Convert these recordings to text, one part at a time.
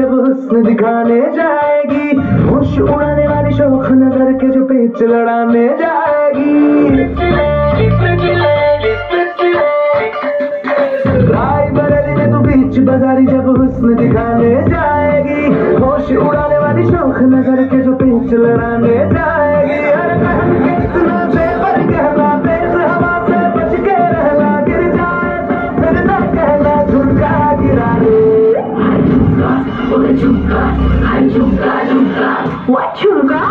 जब हुस्न दिखाने जाएगी, होश उड़ाने वाली शौक नजर के जो पेच लड़ाने जाएगी। रायबरेली में तू बीच बाजारी जब हुस्न दिखाने जाएगी, होश उड़ाने वाली शौक नजर के जो पेच लड़ाने जाएगी। अरे बहन के इतना जेवर कहना, तेज हवा से बच के रहना, गिर जाए तो फिर ना कहना झुमका गिरा दे। झुमका, झुमका, झुमका, what झुमका?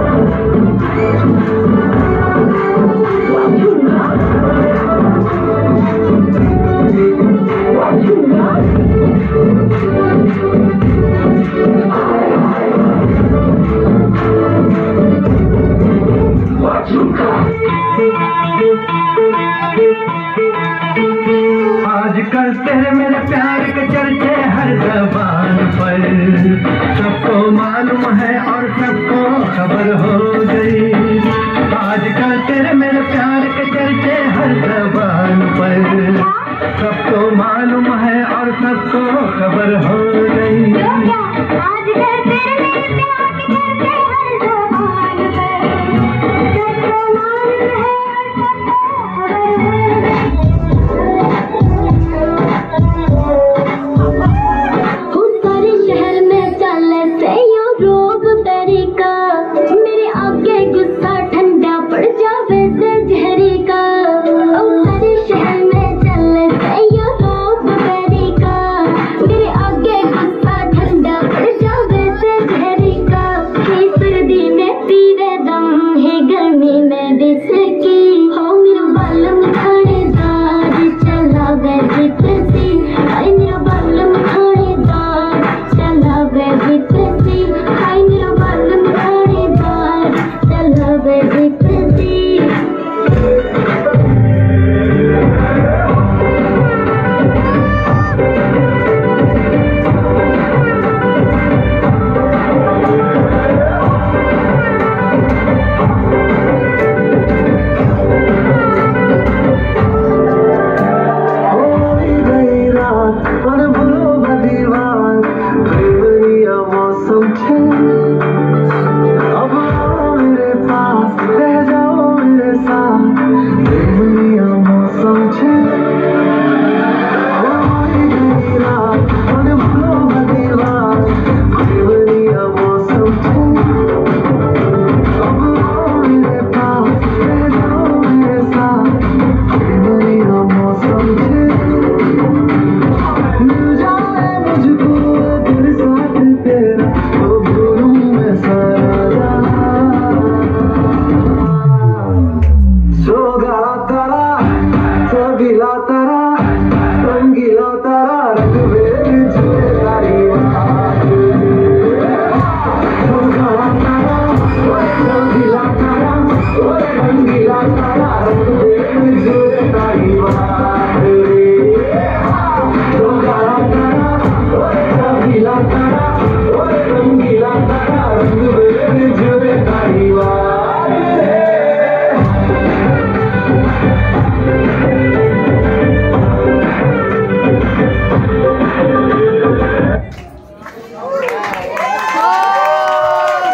What झुमका? What झुमका? What झुमका? आजकल तेरे मेरे प्यार के चर्चे हर ज़बान पर, सबको मालूम है और सबको खबर हो गई। आजकल तेरे मेरे प्यार के चर्चे हर ज़बान पर, सबको मालूम है और सबको खबर हो गई। आजकल तेरे मेरे प्यार के चर्चे हर ज़बान पर, सबको मालूम है